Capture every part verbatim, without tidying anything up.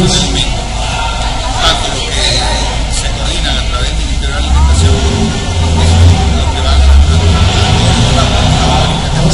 de alimentos, tanto lo que se coordinan a través del Ministerio de Alimentación, lo que van a la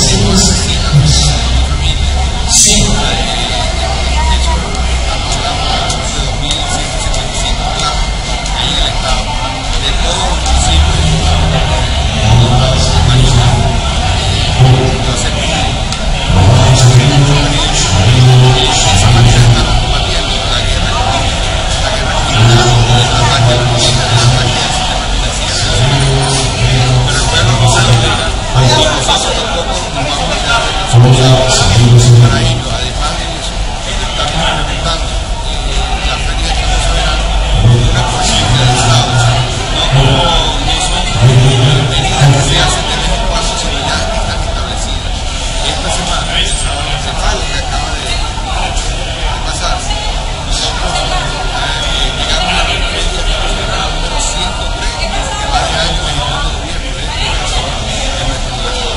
para ello, además de eso, estamos implementando la feria de Campo Soberano una política de Estado, no como no son medidas que se hacen de vez en cuando, sino ya están establecidas. Esta semana, el sábado que acaba de, de pasar, nosotros eh, llegamos a la feria de Campo Soberano número ciento tres que va de año veintiuno de noviembre de nuestro lugar.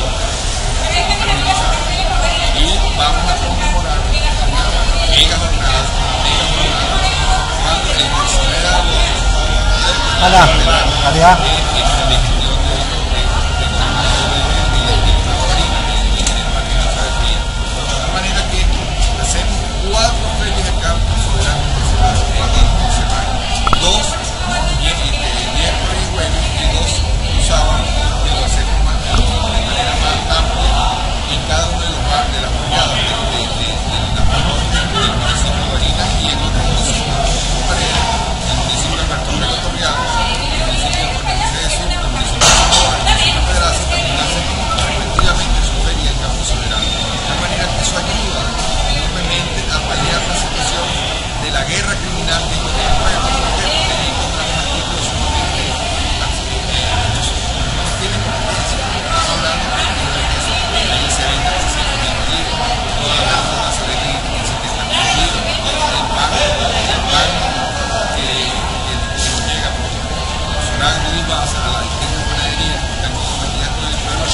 Y vamos a conmemorar una mega jornada, mega jornada, cuando el diecinueve de agosto, Hola, adiós. De manera que hacemos cuatro ferias de campo soberanos en semana, dos miércoles y jueves y dos sábados, que lo hacemos más, de manera más amplia en cada uno de los barrios de las barriadas de, de, de, de la parroquia del municipio de Barinas y en otros municipios de Paredes, el municipio de Alberto Torreal, el municipio de Puerto Jesús, el municipio de Zamora, el municipio de Pedraza, también hacen respectivamente su feria de campo soberano. De manera que eso ayuda enormemente a paliar la situación de la guerra criminal que ellos tienen con el pueblo, porque ellos encontramos aquí de su no tienen competencia. Estamos hablando de que se venda trescientos mil libros, toda la base de setenta mil libros, el pago, el pago que llega por personal de Ibasa a la distinta panadería que están comprometidas con el pueblo,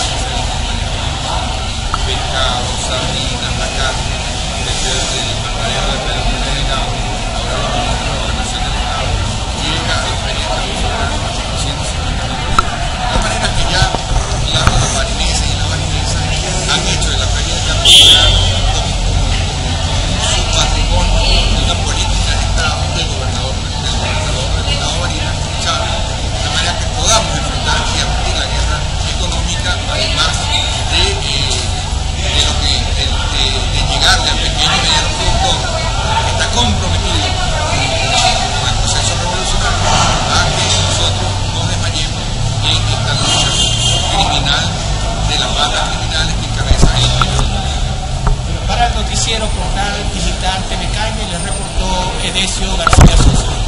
pescado, sardinas, la carne, desde el matadero de Pedro Peregrino, ahora lo vamos a la gobernación del Estado, llega a la feria de Campo Soberano a cuatrocientos cincuenta mil libros. De manera que ya la, los marineses y las marinesas han hecho de la feria de Campo Soberano como, como, como su patrimonio de una política de Estado del gobernador del gobernador del Estado Barinas, Chávez, de manera que podamos enfrentar y abatir la guerra económica, además de, eh, de lo que de, de, de llegarle al pequeño y mediano productor que está comprometido con el proceso revolucionario a que nosotros no desmayemos en esta lucha criminal de las bandas criminales que encabeza el mayor. Para el noticiero Portal Digital T V Caime les reportó Edesio García Sosa.